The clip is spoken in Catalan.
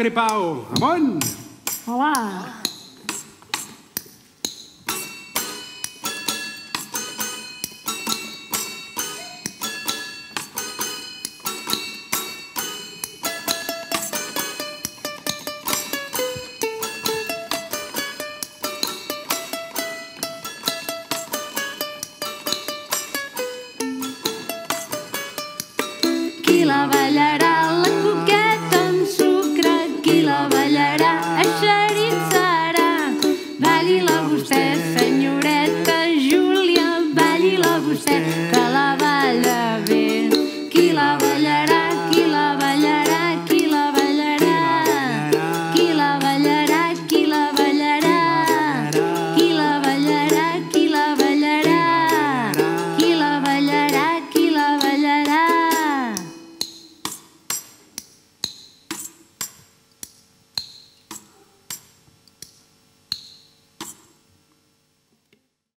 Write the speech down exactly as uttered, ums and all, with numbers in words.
Gripau. Amunt! Hola! Qui la ballarà, la coqueta amb sucre, qui la ballarà, eixerit serà. Balli-la vostè, senyoreta Júlia, balli-la vostè, que la